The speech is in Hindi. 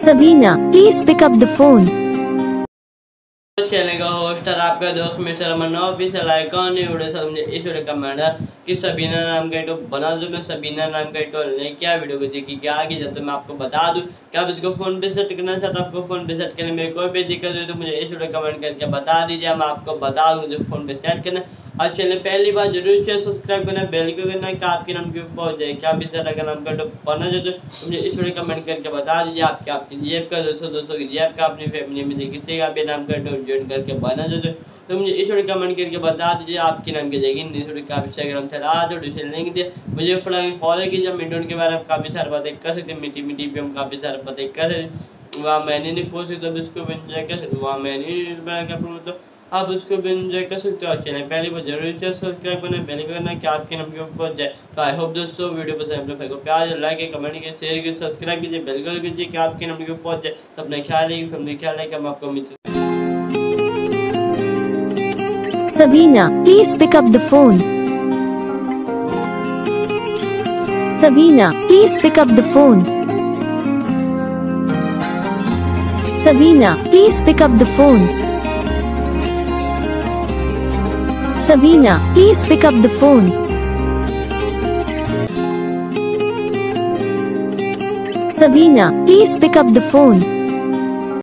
Sabina, please pick up the phone. Channel का होस्ट और आपका दोस्त mister Aman official icon video समझे इस वीडियो का मैटर कि सबीना नाम का तो बना दूं मैं सबीना नाम का तो नहीं क्या वीडियो को देखिए क्या आगे जब तो मैं आपको बता दूं कि आप इसको फोन पे सेट करना चाहते हो। आपको फोन पे सेट करने में कोई भी दिक्कत हो तो मुझे इस वीडियो कमेंट करके बता दीजिए, मैं आपको बता दूँ जो फोन पे सेट करना। और चैनल पहली बार जरूर से सब्सक्राइब करना, बेल को करना कि आपके नाम के पहुंच जाए। क्या भी तरह का नाम का तो पढ़ना जो तो मुझे इस वीडियो कमेंट करके बता दीजिए। आपकी जेब का दोस्तों की जेब का अपनी फैमिली में से किसी का भी नाम का तो ज्वाइन करके बना जो तो मुझे इस वीडियो कमेंट करके बता दीजिए आपके नाम की जाएगी। इस वीडियो का इंस्टाग्राम चला जो डिस्क्रिप्शन लिंक दिया, मुझे फॉलो कीजिए। मिनटों के बारे में काफ़ी सारी बातें कर सकते हैं, मीठी मीठी भी हम काफ़ी सारी बातें कर सकते हैं। वहाँ मैंने नहीं पूछ सकता उसको भी इंजॉय कर सकते, वहाँ मैंने तो आप उसको भी इंजॉय कर सकते हो। चैनल पहले वो जरूर से सब्सक्राइब करना, बेल करना कि आपके नाम के ऊपर पहुंच जाए। तो आई होप दोस्तों वीडियो पसंद है तो प्यार लाइक कमेंट कीजिए, शेयर कीजिए, सब्सक्राइब कीजिए, बेल कर कीजिए कि आपके नाम के ऊपर पहुंच जाए। तो अपना ख्याल है फैमिली ख्याल है कि हम आपको मिलते। Sabina, please pick up the phone. Sabina, please pick up the phone. Sabina, please pick up the phone. Sabina, please pick up the phone. Sabina, please pick up the phone.